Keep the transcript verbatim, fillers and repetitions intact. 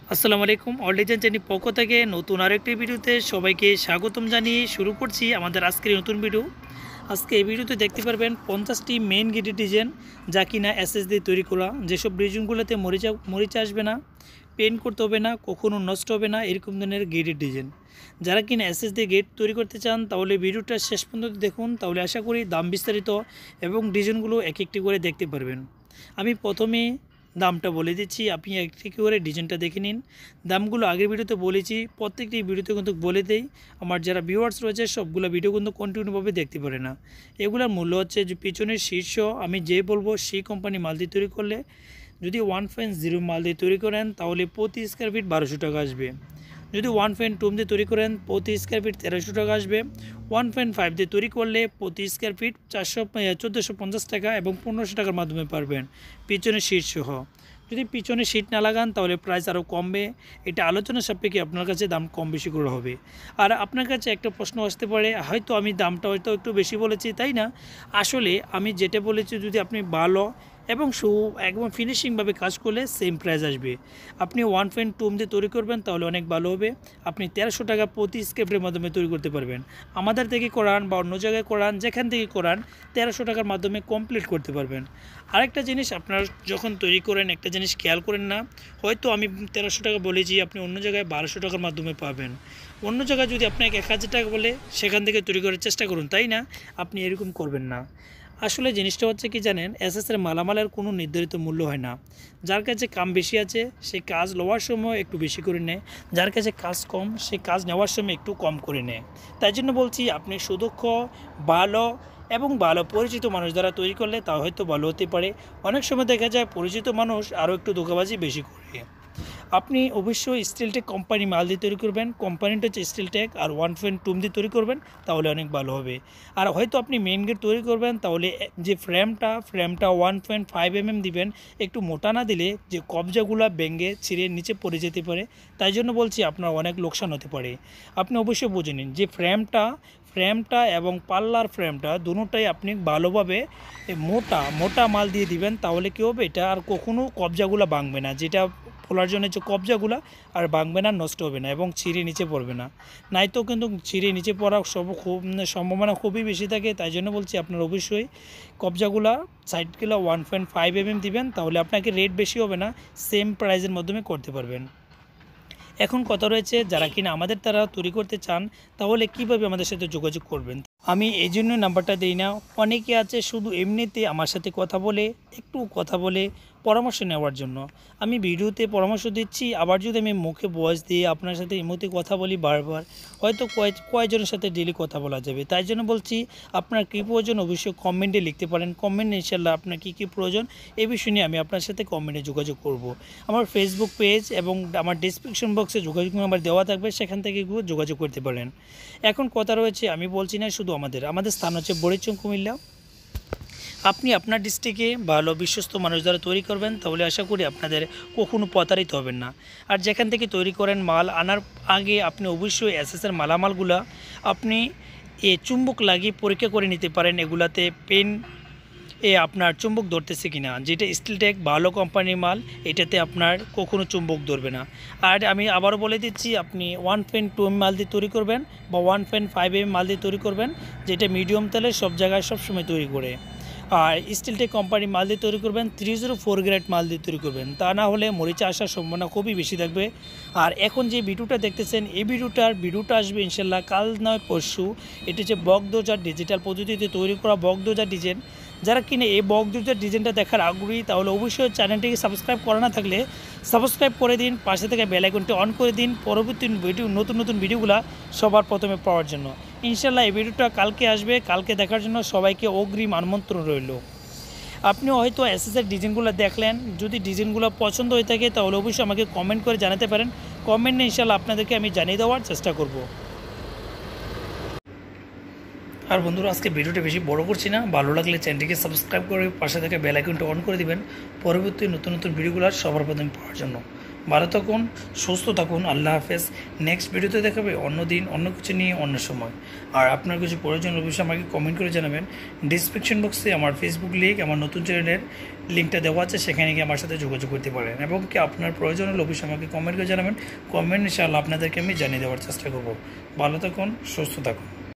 আসসালামু আলাইকুম all design channel পক্ষ থেকে নতুন আরেকটি ভিডিওতে সবাইকে স্বাগতম জানিয়ে শুরু করছি আমাদের আজকের নতুন ভিডিও। আজকে এই ভিডিওতে দেখতে পারবেন পঞ্চাশটি মেইন গেটের ডিজাইন, যা কিনা এসএস দিয়ে তৈরি করা। যেসব ডিজাইনগুলোতে মরিচা মরিচা আসবে না, পেন্ট করতে হবে না, কখনো নষ্ট হবে না, এরকম ধরনের গেটের ডিজাইন। যারা কিনা এসএস দিয়ে গেট তৈরি করতে চান তাহলে ভিডিওটা শেষ পর্যন্ত দেখুন, তাহলে আশা করি দাম বিস্তারিত এবং ডিজাইনগুলো এক একটি করে দেখতে পারবেন। আমি প্রথমে দামটা বলে দিচ্ছি, আপনি একটি করে ডিজাইনটা দেখে নিন। দামগুলো আগের ভিডিওতে বলেছি, প্রত্যেকটি ভিডিওতে কিন্তু বলে দেই। আমার যারা ভিউয়ার্স রয়েছে সবগুলো ভিডিও কিন্তু কন্টিনিউভাবে দেখতে পারে না। এগুলোর মূল্য হচ্ছে যে পিছনের শীর্ষ আমি যে বলবো সেই কোম্পানি মাল দিয়ে তৈরি করলে, যদি ওয়ান পয়েন্ট জিরো মাল দিয়ে তৈরি করেন তাহলে প্রতি স্কোয়ার ফিট বারোশো টাকা আসবে। যদি ওয়ান পয়েন্ট টু দিয়ে তৈরি করেন প্রতি স্কোয়ার ফিট তেরোশো টাকা আসবে। ওয়ান পয়েন্ট ফাইভ দিয়ে তৈরি করলে প্রতি স্কোয়ার ফিট চারশো চোদ্দোশো পঞ্চাশ টাকা এবং পনেরোশো টাকার মাধ্যমে পারবেন পিছনে সিট সহ। যদি পিছনে সিট না লাগান তাহলে প্রাইস আরও কমবে। এটা আলোচনা সাপেক্ষে আপনার কাছে দাম কম বেশি করে হবে। আর আপনার কাছে একটা প্রশ্ন আসতে পারে, হয়তো আমি দামটা হয়তো একটু বেশি বলেছি, তাই না? আসলে আমি যেটা বলেছি, যদি আপনি ভালো এবং সু একদম ফিনিশিংভাবে কাজ করলে সেম প্রাইস আসবে। আপনি ওয়ান পয়েন্ট টু দিয়ে তৈরি করবেন তাহলে অনেক ভালো হবে। আপনি তেরোশো টাকা প্রতি স্কেপের মাধ্যমে তৈরি করতে পারবেন। আমাদের থেকে করান বা অন্য জায়গায় করান, যেখান থেকে করান তেরোশো টাকার মাধ্যমে কমপ্লিট করতে পারবেন। আরেকটা জিনিস আপনার যখন তৈরি করেন একটা জিনিস খেয়াল করেন না, হয়তো আমি তেরোশো টাকা বলেছি, আপনি অন্য জায়গায় বারোশো টাকার মাধ্যমে পাবেন। অন্য জায়গায় যদি আপনাকে এক হাজার টাকা বলে সেখান থেকে তৈরি করার চেষ্টা করুন, তাই না? আপনি এরকম করবেন না। আসলে জিনিসটা হচ্ছে কি জানেন, এসএসের মালামালের কোনো নির্ধারিত মূল্য হয় না। যার কাছে কাম বেশি আছে সে কাজ নেওয়ার সময় একটু বেশি করে নেয়, যার কাছে কাজ কম সে কাজ নেওয়ার সময় একটু কম করে নেয়। তাই জন্য বলছি, আপনি সুদক্ষ, ভালো এবং ভালো পরিচিত মানুষ দ্বারা তৈরি করলে তা হয়তো ভালো হতে পারে। অনেক সময় দেখা যায় পরিচিত মানুষ আরও একটু ধোঁকাবাজি বেশি করে। আপনি অবশ্যই স্টিলটেক কোম্পানি মাল দিয়ে তৈরি করবেন। কোম্পানিটা হচ্ছে স্টিলটেক, আর ওয়ান পয়েন্ট টু দিয়ে তৈরি করবেন তাহলে অনেক ভালো হবে। আর হয়তো আপনি মেন গেট তৈরি করবেন তাহলে যে ফ্রেমটা ফ্রেমটা one point five M M দিবেন। একটু মোটা না দিলে যে কবজাগুলো ভেঙে ছিঁড়ে নিচে পড়ে যেতে পারে, তাই জন্য বলছি আপনার অনেক লোকসান হতে পারে। আপনি অবশ্যই বুঝে নিন যে ফ্রেমটা ফ্রেমটা এবং পাল্লার ফ্রেমটা দুটোটাই আপনি ভালোভাবে মোটা মোটা মাল দিয়ে দিবেন, তাহলে কী হবে, এটা আর কখনও কবজাগুলো ভাঙবে না। যেটা খোলার জন্য যে কবজাগুলো আর ভাঙবে না, নষ্ট হবে না এবং ছিঁড়ে নিচে পড়বে না। নাই তো কিন্তু ছিঁড়ে নিচে পড়ার সব খুব সম্ভাবনা খুবই বেশি থাকে। তাই জন্য বলছি আপনার অবশ্যই কবজাগুলো সাইডগুলো one point five M M দিবেন, তাহলে আপনাকে রেট বেশি হবে না, সেম প্রাইসের মাধ্যমে করতে পারবেন। এখন কথা রয়েছে, যারা কিনা আমাদের তারা তৈরি করতে চান তাহলে কিভাবে আমাদের সাথে যোগাযোগ করবেন। আমি এই জন্য নাম্বারটা দিই না। অনেকে আছে শুধু এমনিতে আমার সাথে কথা বলে একটু কথা বলে পরামর্শ নেওয়ার জন্য। আমি ভিডিওতে পরামর্শ দিচ্ছি, আবার যদি আমি মুখে ভয়েস দিয়ে আপনার সাথে এমনিতে কথা বলি বারবার, হয়তো কয় কয়েকজনের সাথে ডেলি কথা বলা যাবে। তাই জন্য বলছি, আপনার কী প্রয়োজন অবশ্যই কমেন্টে লিখতে পারেন। কমেন্টে ইনশাল্লাহ আপনার কী কী প্রয়োজন এই বিষয় নিয়ে আমি আপনার সাথে কমেন্টে যোগাযোগ করব। আমার ফেসবুক পেজ এবং আমার ডিসক্রিপশন বক্সে যোগাযোগ নাম্বার দেওয়া থাকবে, সেখান থেকে যোগাযোগ করতে পারেন। এখন কথা রয়েছে, আমি বলছি না শুধু আমাদের আমাদের স্থান হচ্ছে বড়িচং, কুমিল্লা। আপনি আপনার ডিস্ট্রিক্টে ভালো বিশ্বস্ত মানুষ দ্বারা তৈরি করবেন তাহলে আশা করি আপনাদের কখনো প্রতারিত হবেন না। আর যেখান থেকে তৈরি করেন মাল আনার আগে আপনি অবশ্যই এসএসের মালামালগুলা আপনি এ চুম্বক লাগিয়ে পরীক্ষা করে নিতে পারেন, এগুলাতে পেন এ আপনার চুম্বক ধরতেছে কিনা। যেটা স্টিলটেক ভালো কোম্পানির মাল, এটাতে আপনার কখনো চুম্বক ধরবে না। আর আমি আবারও বলে দিচ্ছি, আপনি ওয়ান পয়েন্ট টু এম মাল দিয়ে তৈরি করবেন বা ওয়ান পয়েন্ট ফাইভ এম মাল দিয়ে তৈরি করবেন, যেটা মিডিয়াম তেলে সব জায়গায় সবসময় তৈরি করে। আর স্টিলটেক কোম্পানি মাল দিয়ে তৈরি করবেন, থ্রি জিরো ফোর গ্রেড মাল দিয়ে তৈরি করবেন, তা না হলে মরিচা আসার সম্ভাবনা খুবই বেশি থাকবে। আর এখন যে ভিডিওটা দেখতেছেন এই ভিডিওটার ভিডিওটা আসবে ইনশাল্লাহ কাল নয় পরশু। এটি হচ্ছে বকদোজার ডিজিটাল পদ্ধতিতে তৈরি করা বকদোজার ডিজাইন। যারা কিনে এই বকদোজার ডিজাইনটা দেখার আগ্রহী তাহলে অবশ্যই চ্যানেলটিকে সাবস্ক্রাইব করা না থাকলে সাবস্ক্রাইব করে দিন, পাশে থেকে বেল আইকনটি অন করে দিন পরবর্তী ভিডিও নতুন নতুন ভিডিওগুলো সবার প্রথমে পাওয়ার জন্য। ইনশাল্লাহ এই ভিডিওটা কালকে আসবে, কালকে দেখার জন্য সবাইকে অগ্রিম আমন্ত্রণ রইল। আপনিও হয়তো এসএসের ডিজাইনগুলো দেখলেন, যদি ডিজাইনগুলো পছন্দ হয়ে থাকে তাহলে অবশ্যই আমাকে কমেন্ট করে জানাতে পারেন। কমেন্টে ইনশাল্লাহ আপনাদেরকে আমি জানিয়ে দেওয়ার চেষ্টা করব। আর বন্ধুরা, আজকে ভিডিওটা বেশি বড় করছি না, ভালো লাগলে চ্যানেলটিকে সাবস্ক্রাইব করে পাশে থেকে বেল আইকনটা অন করে দিবেন পরবর্তী নতুন নতুন ভিডিওগুলো সবার প্রথমে পাওয়ার জন্য। ভালো থাকুন, সুস্থ থাকুন। আল্লাহ হাফেজ। নেক্সট ভিডিওতে দেখাবে অন্য দিন অন্য কিছু নিয়ে অন্য সময়। আর আপনার কিছু প্রয়োজন অবশ্যই আমাকে কমেন্ট করে জানাবেন। ডিসক্রিপশন বক্সে আমার ফেসবুক লিঙ্ক, আমার নতুন চ্যানেলের লিঙ্কটা দেওয়া আছে, সেখানে গিয়ে আমার সাথে যোগাযোগ করতে পারেন। এবং কি আপনার প্রয়োজন হলে অবশ্যই আমাকে কমেন্ট করে জানাবেন। কমেন্ট ইনশাআল্লাহ আপনাদেরকে আমি জানিয়ে দেওয়ার চেষ্টা করব। ভালো থাকুন, সুস্থ থাকুন।